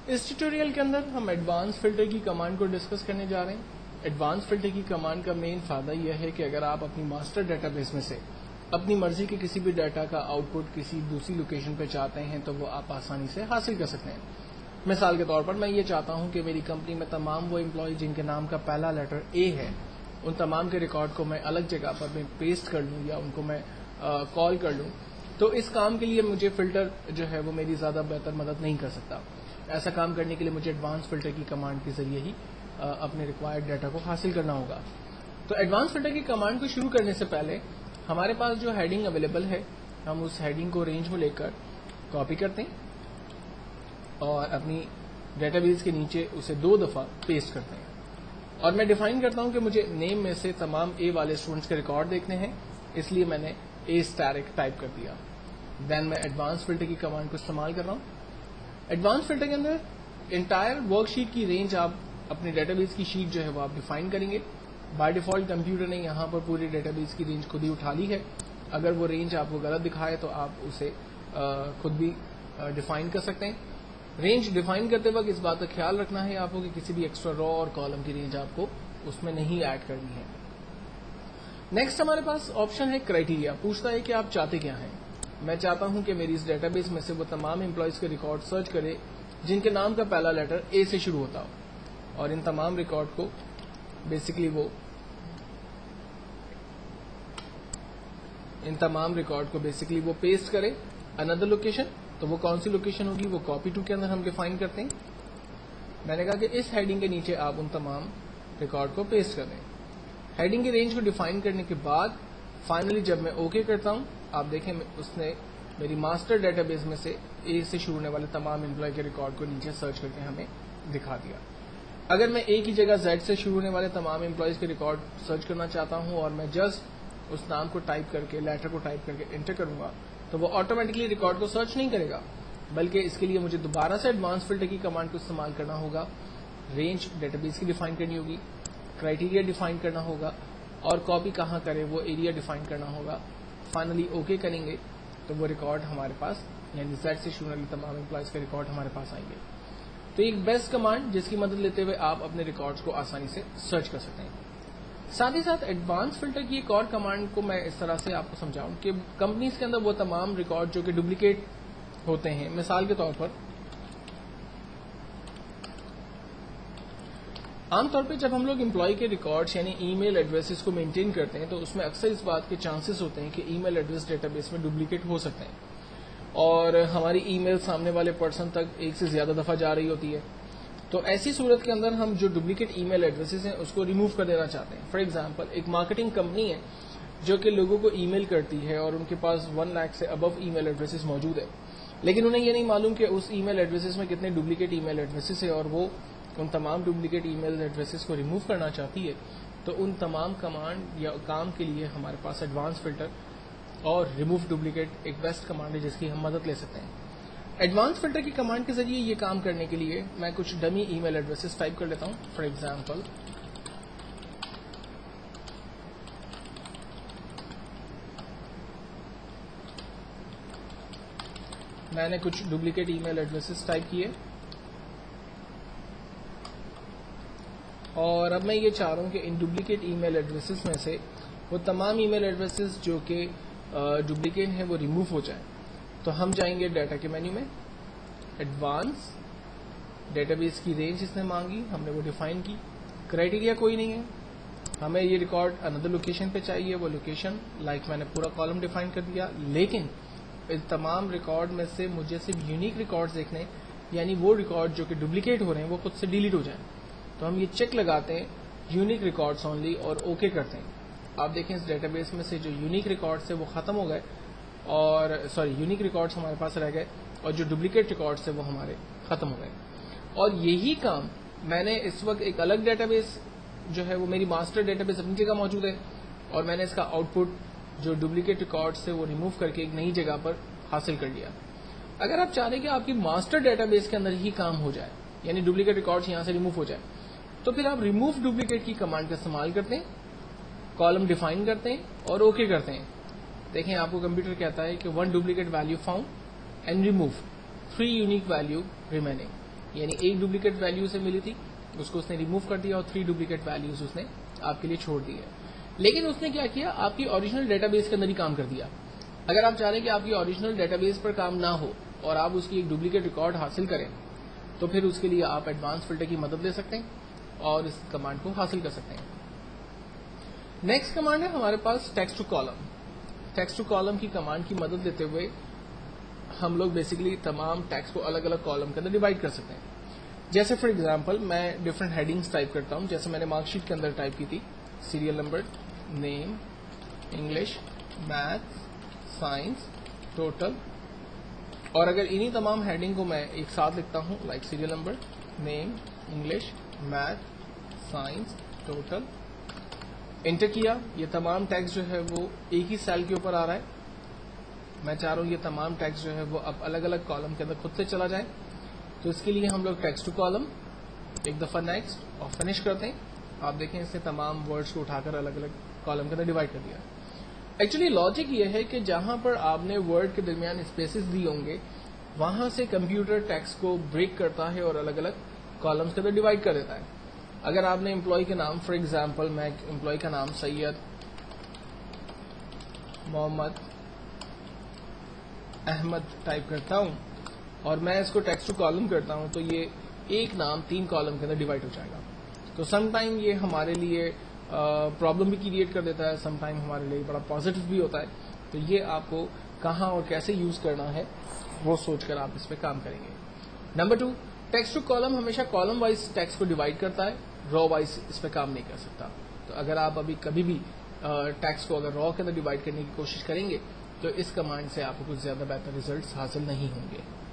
اس tutorial کے اندر ہم ایڈوانس فلٹر کی کمانڈ کو ڈسکس کرنے جا رہے ہیں. ایڈوانس فلٹر کی کمانڈ کا مین فائدہ یہ ہے کہ اگر آپ اپنی ماسٹر ڈیٹا بیس میں سے اپنی مرضی کے کسی بھی ڈیٹا کا آؤٹ پٹ کسی دوسری لوکیشن پہ چاہتے ہیں تو وہ آپ آسانی سے حاصل کر سکتے ہیں. مثال کے طور پر میں یہ چاہتا ہوں کہ میری کمپنی میں تمام وہ امپلائی جن کے نام کا پہلا لیٹر اے ہے ان تمام کے ریکارڈ کو میں الگ جگہ پر میں پیسٹ کر لوں یا ان کو میں کال کر لوں. تو اس کام کے لیے مجھے فلٹر جو ہے وہ میری زیادہ بہتر مدد نہیں کر سکتا. ایسا کام کرنے کے لیے مجھے ایڈوانس فلٹر کی کمانڈ کے ذریعے ہی اپنے ریکوائرڈ ڈیٹا کو حاصل کرنا ہوگا. تو ایڈوانس فلٹر کی کمانڈ کو شروع کرنے سے پہلے ہمارے پاس جو ہیڈنگ اویلیبل ہے ہم اس ہیڈنگ کو رینج میں لے کر کاپی کرتے ہیں اور اپنی ڈیٹا بیس کے نیچے اسے 2 دفعہ پیسٹ کرتے ہیں. اور میں ڈیفائن کرتا ہوں کہ مجھے نیم میں سے تمام اے والے اسٹوڈنٹس کے ریکارڈ دیکھنے ہیں, اس لیے میں نے اے اسٹیرک ٹائپ کر دیا. دین میں ایڈوانس فلٹر کی کمانڈ کو استعمال کر رہا ہوں. ایڈوانس فلٹر کے اندر انٹائر ورک شیٹ کی رینج آپ اپنے ڈیٹا بیس کی شیٹ جو ہے وہ آپ ڈیفائن کریں گے. بائی ڈیفالٹ کمپیوٹر نے یہاں پر پوری ڈیٹا بیس کی رینج خود ہی اٹھا لی ہے. اگر وہ رینج آپ کو غلط دکھائے تو آپ اسے خود بھی ڈیفائن کر سکتے ہیں. رینج ڈیفائن کرتے وقت اس بات کا خیال رکھنا ہے آپ کو کہ کسی بھی ایکسٹرا رو اور کالم کی رینج آپ کو اس میں نہیں ایڈ کرنی ہے. نیکسٹ ہمارے پاس آپشن ہے کرائٹیریا. پوچھتا ہے کہ آپ چاہتے کیا ہیں. میں چاہتا ہوں کہ میری اس ڈیٹا بیس میں سے وہ تمام امپلائیز کے ریکارڈ سرچ کرے جن کے نام کا پہلا لیٹر اے سے شروع ہوتا ہو اور ان تمام ریکارڈ کو بیسکلی وہ پیسٹ کرے اندر لوکیشن. تو وہ کون سی لوکیشن ہوگی وہ کاپی ٹو کے اندر ہم ڈیفائن کرتے ہیں. میں نے کہا کہ اس ہیڈنگ کے نیچے آپ ان تمام ریکارڈ کو پیسٹ کر دیں. ہیڈنگ کی رینج کو ڈیفائن کرنے کے بعد فائنلی جب میں اوکے کرتا ہوں آپ دیکھیں اس نے میری ماسٹر ڈیٹا بیس میں سے اے سے شروع ہونے والے تمام امپلائی کے ریکارڈ کو نیچے سرچ کر کے ہمیں دکھا دیا. اگر میں اے کی جگہ زیڈ سے شروع ہونے والے تمام امپلائیز کے ریکارڈ سرچ کرنا چاہتا ہوں اور میں جسٹ اس نام کو ٹائپ کر کے لیٹر کو ٹائپ کر کے انٹر کروں گا تو وہ آٹومیٹکلی ریکارڈ کو سرچ نہیں کرے گا, بلکہ اس کے لیے مجھے دوبارہ سے ایڈوانس فلٹر کی کمانڈ کو استعمال کرنا ہوگا. رینج ڈیٹا بیس کی ڈیفائن کرنی ہوگی, کرائٹیریا ڈیفائن کرنا ہوگا اور کاپی کہاں کرے وہ ایریا ڈیفائن کرنا ہوگا. فائنلی اوکے کریں گے تو وہ ریکارڈ ہمارے پاس یعنی زیڈ سے شروع والی تمام امپلائیز کے ریکارڈ ہمارے پاس آئیں گے. تو ایک بیسٹ کمانڈ جس کی مدد لیتے ہوئے آپ اپنے ریکارڈز کو آسانی سے سرچ کر سکتے ہیں. ساتھ ہی ساتھ ایڈوانس فلٹر کی ایک اور کمانڈ کو میں اس طرح سے آپ کو سمجھاؤں کہ کمپنیز کے اندر وہ تمام ریکارڈ جو کہ ڈپلیکیٹ ہوتے ہیں, مثال کے طور پر عام طور پہ جب ہم لوگ امپلائی کے ریکارڈز یعنی ای میل ایڈریسز کو مینٹین کرتے ہیں تو اس میں اکثر اس بات کے چانسز ہوتے ہیں کہ ای میل ایڈریس ڈیٹا بیس میں ڈپلیکیٹ ہو سکتے ہیں اور ہماری ای میل سامنے والے پرسن تک ایک سے زیادہ دفعہ جا رہی ہوتی ہے. تو ایسی صورت کے اندر ہم جو ڈپلیکیٹ ای میل ایڈریسز ہیں اس کو ریموو کر دینا چاہتے ہیں. فار ایگزامپل ایک مارکیٹنگ کمپنی ہے جو کہ لوگوں کو ای میل کرتی ہے اور ان کے پاس 1 لاکھ سے ابو ای میل ایڈریسز موجود ہے, لیکن انہیں یہ نہیں معلوم کہ اس ای میل ایڈریسز میں کتنے ڈپلیکیٹ ای میل ایڈریسز ہیں اور وہ ان تمام ڈپلیکیٹ ای میل ایڈریسز کو ریموو کرنا چاہتی ہے. تو ان تمام کمانڈ یا کام کے لیے ہمارے پاس ایڈوانس فلٹر اور ریموو ڈپلیکیٹ ایک بیسٹ کمانڈ ہے جس کی ہم مدد لے سکتے ہیں. ایڈوانس فلٹر کی کمانڈ کے ذریعے یہ کام کرنے کے لیے میں کچھ dummy email addresses type کر لیتا ہوں. فار ایگزامپل میں نے کچھ duplicate email addresses type کیے اور اب میں یہ چاہ رہا ہوں کہ ان ڈپلیکیٹ ای میل ایڈریسز میں سے وہ تمام ای میل ایڈریسز جو کہ ڈپلیکیٹ ہیں وہ ریموو ہو جائیں. تو ہم جائیں گے ڈیٹا کے مینیو میں, ایڈوانس ڈیٹا بیس کی رینج اس نے مانگی, ہم نے وہ ڈیفائن کی. کرائٹیریا کوئی نہیں ہے, ہمیں یہ ریکارڈ اندر لوکیشن پہ چاہیے, وہ لوکیشن لائک میں نے پورا کالم ڈیفائن کر دیا. لیکن ان تمام ریکارڈ میں سے مجھے صرف یونیک ریکارڈ دیکھنے یعنی وہ ریکارڈ جو کہ ڈپلیکیٹ ہو رہے ہیں وہ خود سے ڈیلیٹ ہو جائیں. تو ہم یہ چیک لگاتے ہیں یونیک ریکارڈس اونلی اور اوکے کرتے ہیں. آپ دیکھیں اس ڈیٹا بیس میں سے جو یونیک ریکارڈس ہیں وہ ختم ہو گئے اور یونیک ریکارڈس ہمارے پاس رہ گئے اور جو ڈپلیکیٹ ریکارڈس تھے وہ ہمارے ختم ہو گئے. اور یہی کام میں نے اس وقت ایک الگ ڈیٹا بیس جو ہے وہ میری ماسٹر ڈیٹا بیس اپنی جگہ موجود ہے اور میں نے اس کا آؤٹ پٹ جو ڈپلیکیٹ ریکارڈس تھے وہ ریموو کر کے ایک نئی جگہ پر حاصل کر لیا. اگر آپ چاہ رہے ہیں کہ آپ کی ماسٹر ڈیٹا بیس کے اندر ہی کام ہو جائے یعنی ڈپلیکیٹ ریکارڈس یہاں سے ریموو ہو جائے تو پھر آپ ریموو ڈپلیکیٹ کی کمانڈ کا استعمال کرتے ہیں, کالم ڈیفائن کرتے ہیں اور اوکے کرتے ہیں. دیکھیں آپ کو کمپیوٹر کہتا ہے کہ 1 duplicate value found and remove 3 unique value remaining. यानी एक डुप्लीकेट वैल्यू से मिली थी, उसको उसने रिमूव कर दिया और 3 डुप्लीकेट वैल्यूज उसने आपके लिए छोड़ दी है। लेकिन उसने क्या किया, आपकी ओरिजिनल डेटाबेस के अंदर ही काम कर दिया। अगर आप चाह रहे हैं कि आपकी ओरिजिनल डेटाबेस पर काम ना हो और आप उसकी एक डुप्लीकेट रिकॉर्ड हासिल करें, तो फिर उसके लिए आप एडवांस फिल्टर की मदद ले सकते हैं और इस कमांड को हासिल कर सकते हैं। नेक्स्ट कमांड है हमारे पास text to column. Text to column की कमांड की मदद लेते हुए हम लोग बेसिकली तमाम टेक्स्ट को अलग अलग कॉलम के अंदर डिवाइड कर सकते हैं। जैसे फॉर एग्जांपल मैं डिफरेंट हेडिंग्स टाइप करता हूं, जैसे मैंने मार्कशीट के अंदर टाइप की थी serial number, name, English, math, science, total, और अगर इन्हीं तमाम हेडिंग को मैं एक साथ लिखता हूं like serial number, name, English, math, science, total, enter किया, ये तमाम टेक्स्ट जो है वो एक ही सेल के ऊपर आ रहा है। मैं चाह रहा हूं ये तमाम टेक्स्ट जो है वो अब अलग अलग कॉलम के अंदर खुद से चला जाए, तो इसके लिए हम लोग टेक्स्ट टू कॉलम एक दफा नेक्स्ट और फिनिश करते हैं। आप देखें इससे तमाम वर्ड्स को उठाकर अलग अलग कॉलम के अंदर डिवाइड कर दिया। एक्चुअली लॉजिक ये है कि जहां पर आपने वर्ड के दरमियान स्पेसेस दिए होंगे वहां से कंप्यूटर टेक्स्ट को ब्रेक करता है और अलग अलग कॉलम्स के अंदर डिवाइड कर देता है। अगर आपने एम्प्लॉय के नाम, फॉर एग्जांपल मैं एम्प्लॉय का नाम सैयद मोहम्मद अहमद टाइप करता हूं और मैं इसको टेक्स्ट टू कॉलम करता हूं, तो ये एक नाम 3 कॉलम के अंदर डिवाइड हो जाएगा। तो सम टाइम ये हमारे लिए प्रॉब्लम भी क्रिएट कर देता है, सम टाइम हमारे लिए बड़ा पॉजिटिव भी होता है। तो ये आपको कहाँ और कैसे यूज करना है वो सोचकर आप इस पे काम करेंगे। नंबर 2, टेक्स्ट टू कॉलम हमेशा कॉलम वाइज टेक्स्ट को डिवाइड करता है, रॉ वाइज इस पे काम नहीं कर सकता। तो अगर आप अभी कभी भी टेक्स्ट को अगर रॉ के अंदर डिवाइड करने की कोशिश करेंगे तो इस कमांड से आपको कुछ ज्यादा बेहतर रिजल्ट्स हासिल नहीं होंगे।